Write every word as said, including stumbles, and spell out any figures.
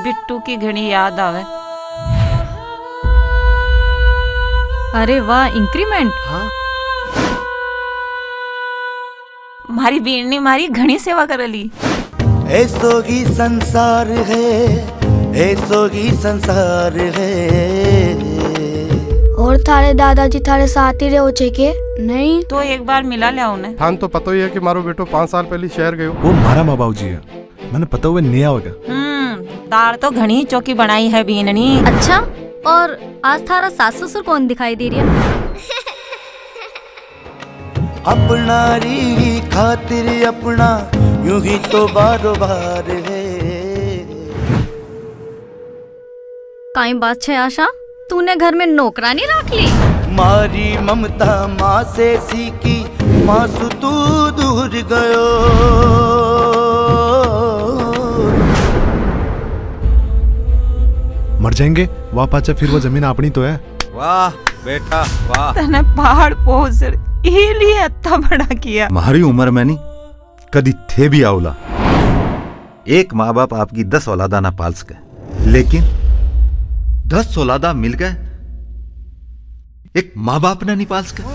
बिट्टू की घनी याद आवे। अरे वाह, इंक्रीमेंट। हाँ, मारी बीणनी मारी घनी सेवा करली। ऐसो ही संसार है, ऐसो ही संसार है। और थारे दादाजी थारे साथ ही रहो छे के नहीं? तो एक बार मिला लिया उन्हें। थान तो पता ही है कि मारो बेटो पाँच साल पहले शहर गयो। वो मारा माँ बाबू जी है, मैंने पता हुए नहीं आवेगा। हम्म, दाल तो घनी चौकी बनाई है बीननी। अच्छा, और आज थारा सास ससुर कौन दिखाई दे रही है? अपना री खातिर अपना यूं ही तो बारो बार है। काई बात है आशा, तूने घर में नौकरानी रख ली? मारी ममता माँ से सीखी, माँ सु तू दूर गयो। मर जाएंगे वाह पाचा, फिर वो जमीन अपनी तो है। वाह बेटा वाह, तने पहाड़ पहुंच लिए अत्ता बड़ा किया। हमारी उम्र में नहीं कदी थे भी औला। एक माँ बाप आपकी दस औलादा ना पाल सके, लेकिन दस औलादा मिल गए एक माँ बाप ने नहीं पाल सके।